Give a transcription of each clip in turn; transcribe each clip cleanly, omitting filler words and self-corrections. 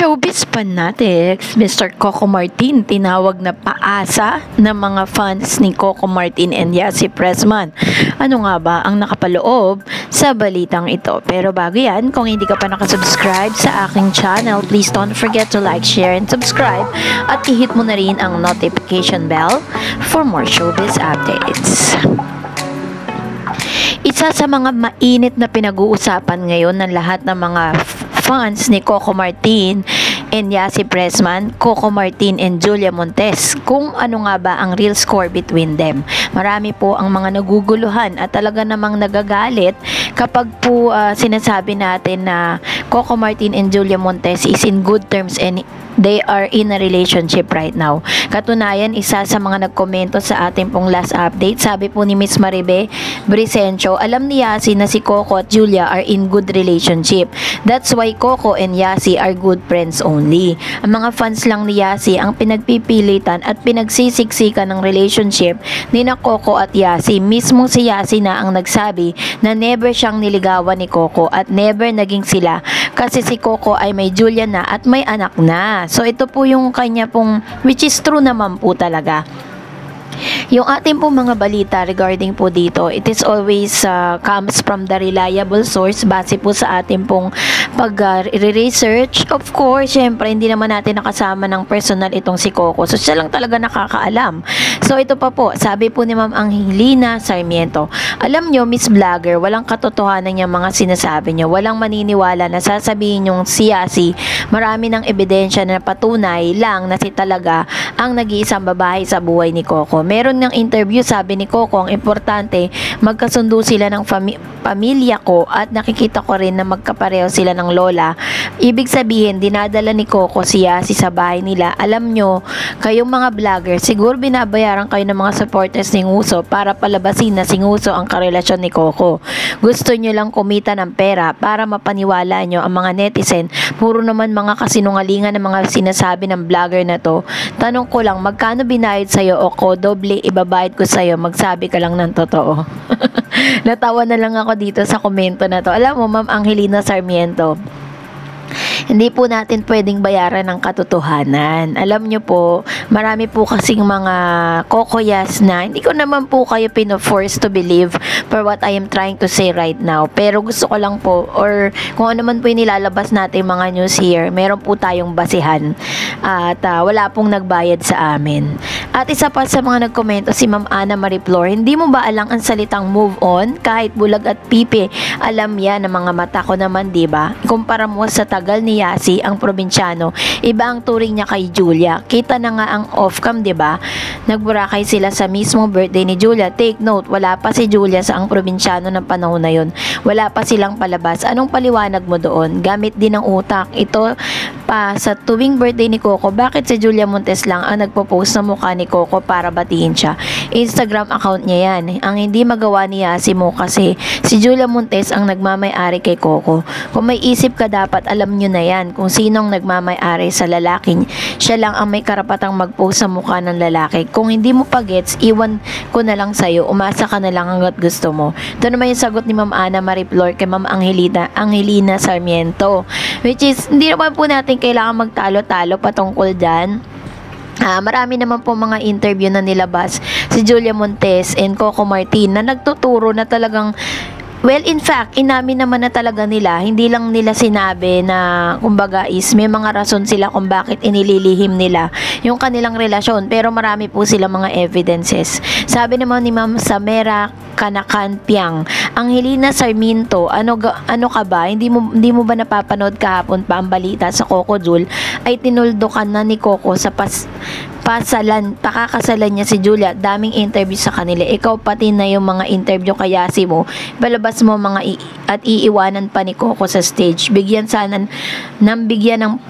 Showbiz fanatics, Mr. Coco Martin tinawag na paasa ng mga fans ni Coco Martin and Yassi Pressman. Ano nga ba ang nakapaloob sa balitang ito? Pero bago yan, kung hindi ka pa nakasubscribe sa aking channel, please don't forget to like, share, and subscribe at i-hit mo na rin ang notification bell for more showbiz updates. Isa sa mga mainit na pinag-uusapan ngayon ng lahat ng mga fans ni Coco Martin and Yassi Pressman, Coco Martin and Julia Montes, kung ano nga ba ang real score between them. Marami po ang mga naguguluhan at talaga namang nagagalit kapag po sinasabi natin na Coco Martin and Julia Montes is in good terms and they are in a relationship right now. Katunayan, isa sa mga nagkomento sa ating pong last update, sabi po ni Miss Maribe Bricencio, alam ni Yassi na si Coco at Julia are in good relationship. That's why Coco and Yassi are good friends only. Ang mga fans lang ni Yassi ang pinagpipilitan at pinagsisiksikan ng relationship ni na Coco at Yassi. Mismo si Yassi na ang nagsabi na never siyang niligawan ni Coco at never naging sila kasi si Coco ay may Julia na at may anak na. So ito po yung kanya pong, which is true naman po talaga. Yung ating pong mga balita regarding po dito, it is always comes from the reliable source base po sa ating pong pag-research. Of course, syempre, hindi naman natin nakasama ng personal itong si Coco. So, siya lang talaga nakakaalam. So, ito pa po, sabi po ni Ma'am Angelina Sarmiento, alam nyo, Miss Vlogger, walang katotohanan yung mga sinasabi nyo. Walang maniniwala na sasabihin yung si Yassi, marami ng ebidensya na patunay lang na si talaga ang nag-iisang babae sa buhay ni Coco. Meron ng interview, sabi ni Coco, ang importante, magkasundo sila ng pamilya ko at nakikita ko rin na magkapareho sila ng lola. Ibig sabihin, dinadala ni Coco si Yassi sa bahay nila. Alam nyo, kayong mga vlogger, siguro binabayaran kayo ng mga supporters ni Nguso para palabasin na si Nguso ang karelasyon ni Coco. Gusto nyo lang kumita ng pera para mapaniwala nyo ang mga netizen. Puro naman mga kasinungalingan ng mga sinasabi ng vlogger na to. Tanong ko lang, magkano binayad sa'yo o ko doble ibabayad ko sa'yo, magsabi ka lang ng totoo. Natawa na lang ako dito sa komento na to. Alam mo, Ma'am Angelina Sarmiento, hindi po natin pwedeng bayaran ng katotohanan. Alam nyo po, marami po kasing mga kokoyas na hindi ko naman po kayo pino-force to believe for what I am trying to say right now. Pero gusto ko lang po, or kung ano man po yung nilalabas natin mga news here, meron po tayong basihan. At wala pong nagbayad sa amin. At isa pa sa mga nagkomento, si Ma'am Ana Mariflor, hindi mo ba alang ang salitang move on? Kahit bulag at pipi, alam yan ng mga mata ko naman, diba? Kumpara mo sa tagal ni Yassi, ang probinsyano, iba ang turing niya kay Julia. Kita na nga ang off-cam, diba? Nagburakay sila sa mismong birthday ni Julia. Take note, wala pa si Julia sa ang probinsyano ng panahon na yun. Wala pa silang palabas. Anong paliwanag mo doon? Gamit din ng utak. Ito pa, sa tuwing birthday ni Coco, bakit si Julia Montes lang ang nagpo-post ng mukha ni Coco para batiin siya? Instagram account niya yan. Ang hindi magawa ni Yassi mo kasi si Julia Montes ang nagmamay-ari kay Coco. Kung may isip ka, dapat alam nyo na yan kung sinong nagmamay-ari sa lalaki. Siya lang ang may karapatang mag-post sa mukha ng lalaki. Kung hindi mo pa gets, iwan ko na lang sa'yo. Umasa ka na lang hanggat gusto mo. Ito naman yung sagot ni Ma'am Ana Mariflor kay Ma'am Angelina Sarmiento. Which is, hindi naman po natin kailangan magtalo-talo patungkol dyan. Marami naman po mga interview na nilabas si Julia Montes and Coco Martin na nagtuturo na talagang, well, in fact, inamin naman na talaga nila, hindi lang nila sinabi na, kumbaga is, may mga rason sila kung bakit inililihim nila yung kanilang relasyon, pero marami po sila mga evidences. Sabi naman ni Ma'am Samera Kanakanpiang, Angelina Sarmiento, ano ka ba? Hindi mo ba napapanood kahapon pa ang balita sa Coco Jul ay tinuldukan na ni Coco sa pakakasalan niya si Julia. Daming interview sa kanila. Ikaw pati na yung mga interview kay Yassi mo, palabas mo mga at iiwanan pa ni Coco sa stage. Bigyan sana ng bigyan ng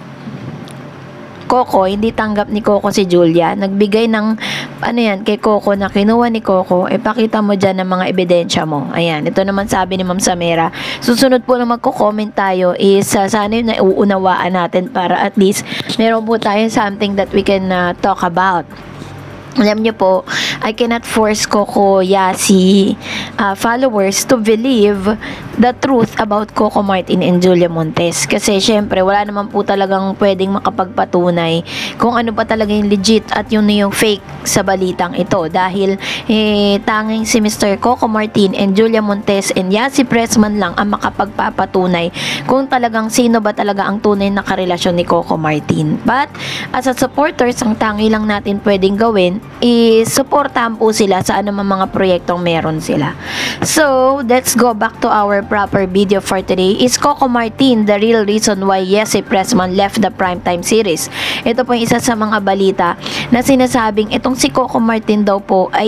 Coco, hindi tanggap ni Coco si Julia. Nagbigay ng kay Coco na kinuha ni Coco. Pakita mo dyan ng mga ebidensya mo. Ayan, ito naman sabi ni Ma'am Samera. Susunod po na magko-comment tayo is sana yung nauunawaan natin para at least meron po tayo something that we can talk about. Alam niyo po, I cannot force Coco Yasi followers to believe the truth about Coco Martin and Julia Montes. Kasi syempre, wala naman po talagang pwedeng makapagpatunay kung ano pa talaga yung legit at yun yung fake sa balitang ito. Dahil tanging si Mr. Coco Martin and Julia Montes and Yasi Pressman lang ang makapagpapatunay kung talagang sino ba talaga ang tunay na karelasyon ni Coco Martin. But, as a supporters, ang tangi lang natin pwedeng gawin is supportahan po sila sa anumang mga proyektong meron sila. So, let's go back to our proper video for today. Is Coco Martin the real reason why Yasi Pressman left the primetime series? Ito po yung isa sa mga balita na sinasabing itong si Coco Martin daw po ay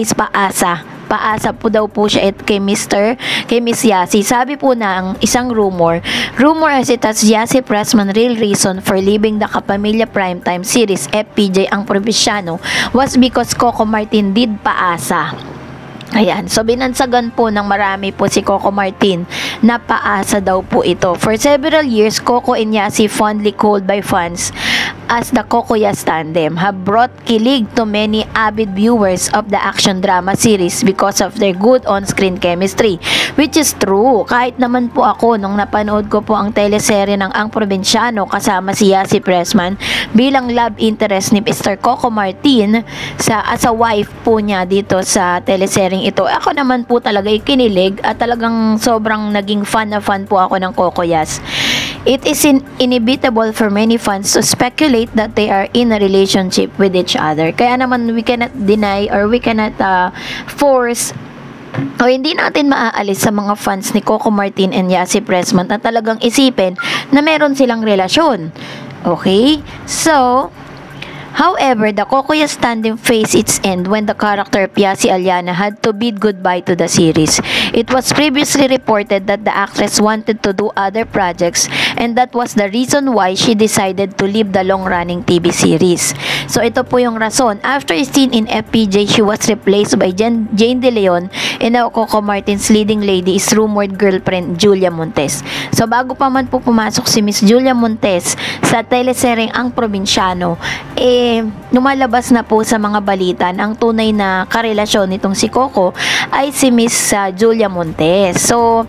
paasa po daw po siya kay Miss Yasi. Sabi po ng isang rumor has it as Yasi Pressman real reason for leaving the Kapamilya Primetime series FPJ ang probinsyano was because Coco Martin did paasa. Ayan, so binansagan po ng marami po si Coco Martin na paasa daw po ito. For several years, Coco and Yasi, fondly called by fans as the Coco Yas tandem, have brought kilig to many avid viewers of the action drama series because of their good on-screen chemistry, which is true. Kahit naman po ako nung napanood ko po ang teleserye ng Ang Probinsyano kasama si Yasi Pressman bilang love interest ni Mr. Coco Martin as a wife po niya dito sa teleseryeng ito. Ako naman po talaga kinilig at talagang sobrang naging fan na fan po ako ng Coco Yas. It is inevitable for many fans to speculate that they are in a relationship with each other. Kaya naman we cannot deny or we cannot force o hindi natin maaalis sa mga fans ni Coco Martin and Yasi Pressman na talagang isipin na meron silang relasyon. Okay? So, however, the Coco Yas tandem faced its end when the character Piasi Aliana had to bid goodbye to the series. It was previously reported that the actress wanted to do other projects and that was the reason why she decided to leave the long-running TV series. So ito po yung rason. After a scene in FPJ, she was replaced by Jane De Leon and now Coco Martin's leading lady is rumored girlfriend Julia Montes. So bago pa man po pumasok si Miss Julia Montes sa teleseryeng Ang Probinsyano, lumalabas na po sa mga balita na ang tunay na karelasyon nitong si Coco ay si Miss Julia Montes. So,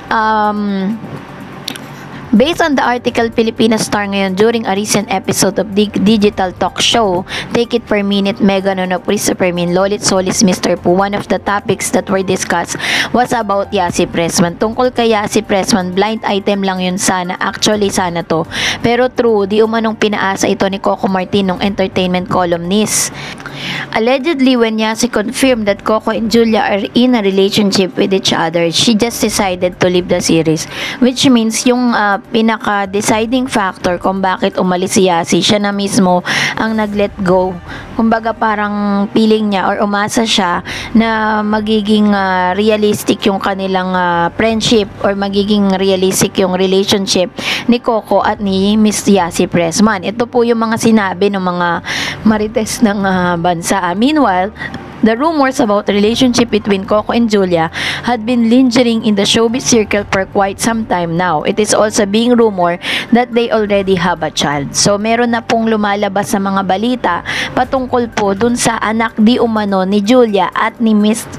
based on the article Filipina Star ngayon during a recent episode of the digital talk show Take It Per Minute, Mega Nono Christopher Min, Lolit Solis, Mr. Poo, one of the topics that were discussed was about Yasi Pressman. Tungkol kay Yasi Pressman, blind item lang yun sana. Actually, sana to. Pero true, di umanong pinaasa ito ni Coco Martin, ng entertainment columnist. Allegedly, when Yasi confirmed that Coco and Julia are in a relationship with each other, she just decided to leave the series. Which means, yung pinaka-deciding factor kung bakit umalis si Yasi, siya na mismo ang nag-let go. Kumbaga parang feeling niya or umasa siya na magiging realistic yung kanilang friendship or magiging realistic yung relationship ni Coco at ni Miss Yasi Pressman. Ito po yung mga sinabi ng mga marites ng bansa. Meanwhile, the rumors about the relationship between Coco and Julia had been lingering in the showbiz circle for quite some time now. It is also being rumored that they already have a child. So, meron na pong lumalabas sa mga balita patungkol po dun sa anak di umano ni Julia at ni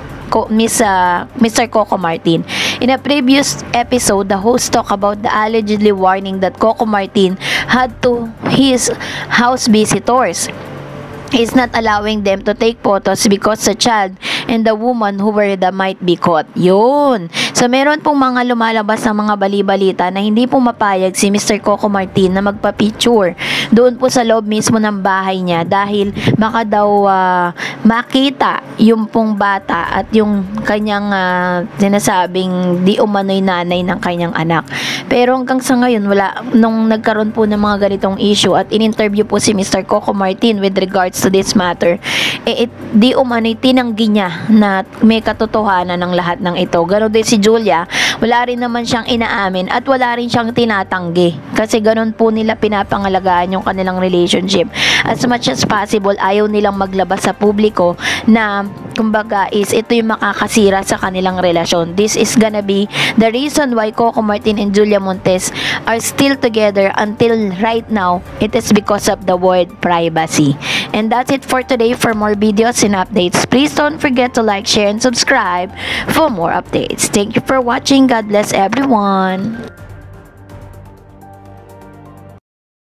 Mr. Coco Martin. In a previous episode, the host talked about the allegedly warning that Coco Martin had to his house visitors. He's not allowing them to take photos because the child and the woman who were the might be caught. Yun. So, meron pong mga lumalabas ng mga bali-balita na hindi po mapayag si Mr. Coco Martin na magpa-picture doon po sa loob mismo ng bahay niya dahil baka daw makita yung pong bata at yung kanyang sinasabing di umano'y nanay ng kanyang anak. Pero hanggang sa ngayon, wala. Nung nagkaroon po ng mga ganitong issue at in-interview po si Mr. Coco Martin with regards to this matter, di umano'y tinanggi niya na may katotohanan ng lahat ng ito. Ganon din si Julia, wala rin naman siyang inaamin at wala rin siyang tinatanggi. Kasi ganon po nila pinapangalagaan yung kanilang relationship. As much as possible, ayaw nilang maglabas sa publiko na kumbaga is ito yung makakasira sa kanilang relasyon. This is gonna be the reason why Coco Martin and Julia Montes are still together until right now. It is because of the word privacy. And that's it for today. For more videos and updates, please don't forget to like, share, and subscribe for more updates. Thank you for watching. God bless everyone.